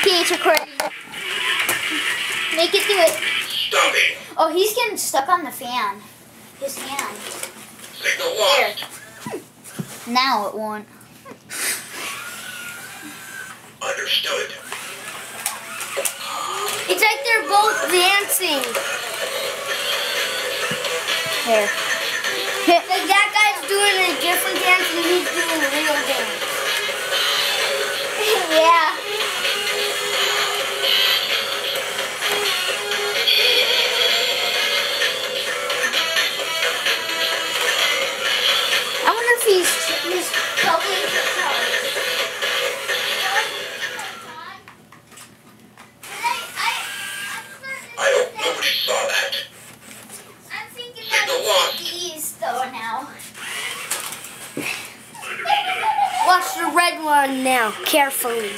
Peter Craig. Make it do it. Stop it. Oh, he's getting stuck on the fan. His hand. Signal lost. Now it won't. Understood. It's like they're both dancing. Here. Like that guy's doing a different dance and he's doing a real dance. Yeah. I wonder if he's probably. I hope nobody saw that. I'm thinking Signal lost. these though now. Watch the red one now, carefully.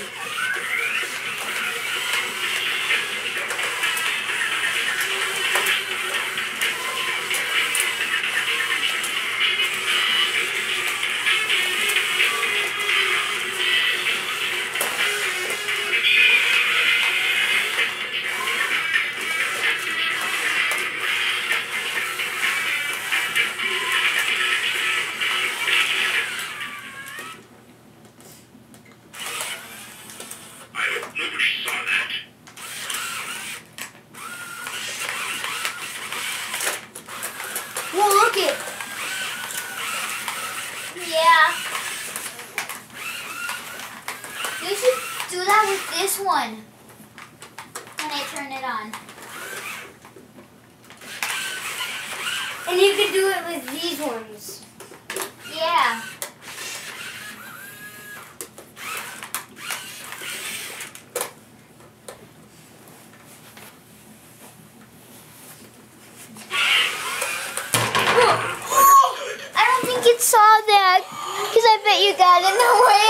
I hope nobody saw that. Well, look it. Yeah. You should do that with this one. When I turn it on. And you can do it with these ones. Yeah. I don't think it saw that, because I bet you got in the way